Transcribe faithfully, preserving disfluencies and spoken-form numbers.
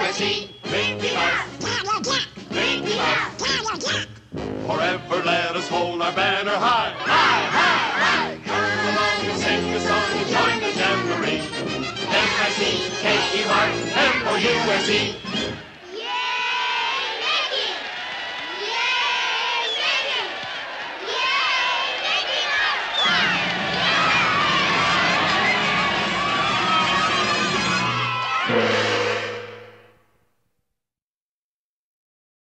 S E, Mickey Mouse, Mickey Mouse. Forever let us hold our banner high, high, high, high. Come along and sing a song and join the jamboree. M I C K E Y M O U S E.